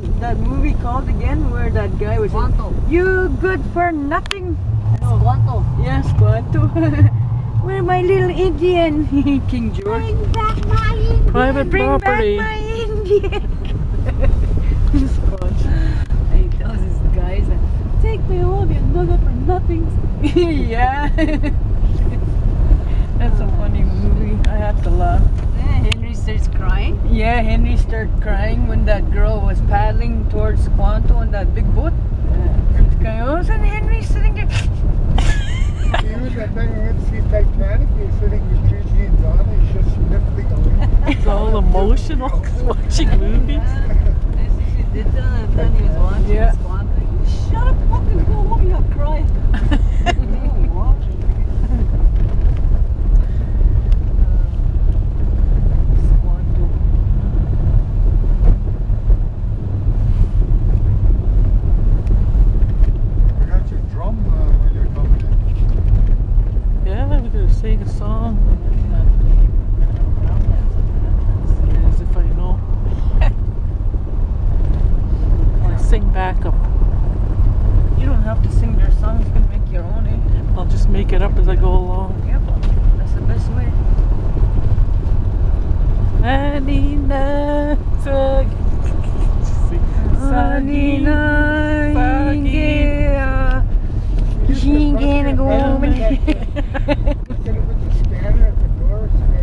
that movie called again, where that guy was Squanto. You good for nothing. Squanto. Yeah, Squanto. Where my little Indian King George. Bring back my Indian. Private Bring property. back my Indian. Squanto. He tells his guys, take me home, you nugget for nothing. Yeah. That's a funny movie. I have to laugh. Henry starts crying. Yeah, Henry started crying when that girl was paddling towards Squanto on that big boat. He's crying, oh, and Henry's sitting there. Even that time we went to see Titanic, he was sitting between me and Donna, he's just sniffling away. It's all emotional watching movies. She did that, and then he was watching Yeah. Squanto. Shut up, fucking go home, you're crying. Watching. Squanto. I got your drum when you're coming in. Yeah, we're gonna sing a song. As if I know. I sing backup. You don't have to sing their songs, you can make your own, eh? I'll just make it up as I go along. Yep, that's the best way. Anina Sag. Sanina Ingia Shingena Just gonna put the scanner at the door, scan